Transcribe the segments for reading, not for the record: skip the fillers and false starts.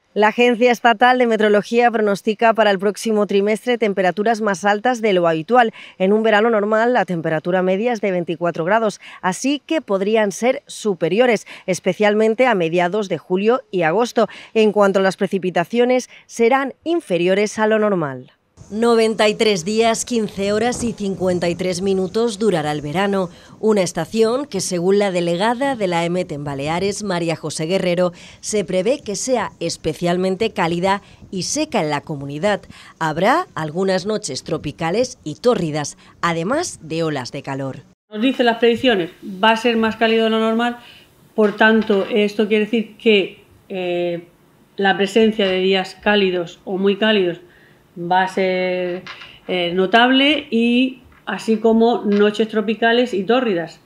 La Agencia Estatal de Meteorología pronostica para el próximo trimestre temperaturas más altas de lo habitual. En un verano normal la temperatura media es de 24 grados, así que podrían ser superiores, especialmente a mediados de julio y agosto. En cuanto a las precipitaciones, serán inferiores a lo normal. 93 días, 15 horas y 53 minutos durará el verano, una estación que, según la delegada de la EMET en Baleares, María José Guerrero, se prevé que sea especialmente cálida y seca en la comunidad. Habrá algunas noches tropicales y tórridas, además de olas de calor. Nos dicen las predicciones, va a ser más cálido de lo normal, por tanto, esto quiere decir que la presencia de días cálidos o muy cálidos va a ser notable, y así como noches tropicales y tórridas.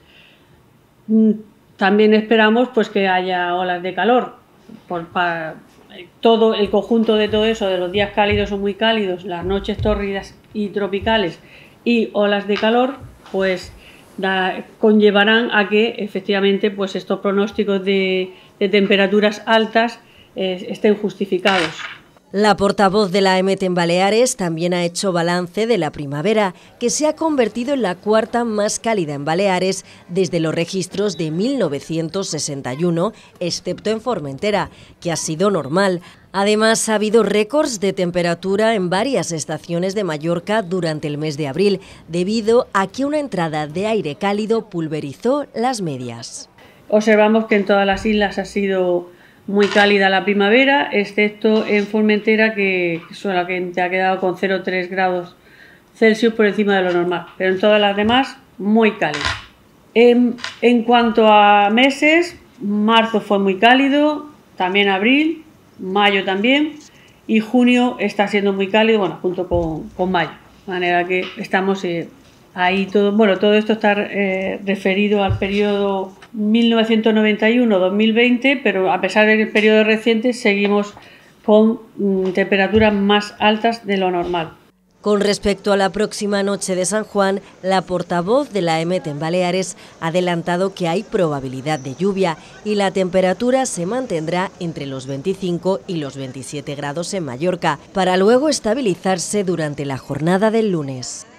También esperamos pues que haya olas de calor. Para todo el conjunto de todo eso, de los días cálidos o muy cálidos, las noches tórridas y tropicales y olas de calor, pues conllevarán a que efectivamente pues estos pronósticos de temperaturas altas estén justificados. La portavoz de la EMET en Baleares también ha hecho balance de la primavera, que se ha convertido en la cuarta más cálida en Baleares desde los registros de 1961, excepto en Formentera, que ha sido normal. Además, ha habido récords de temperatura en varias estaciones de Mallorca durante el mes de abril, debido a que una entrada de aire cálido pulverizó las medias. Observamos que en todas las islas ha sido muy cálida la primavera, excepto en Formentera, que solamente ha quedado con 0,3 grados Celsius por encima de lo normal, pero en todas las demás muy cálida. En cuanto a meses, marzo fue muy cálido, también abril, mayo también, y junio está siendo muy cálido, bueno, junto con mayo, de manera que estamos ahí todo esto está referido al periodo 1991-2020, pero a pesar del periodo reciente seguimos con temperaturas más altas de lo normal. Con respecto a la próxima noche de San Juan, la portavoz de la EMET en Baleares ha adelantado que hay probabilidad de lluvia y la temperatura se mantendrá entre los 25 y los 27 grados en Mallorca, para luego estabilizarse durante la jornada del lunes.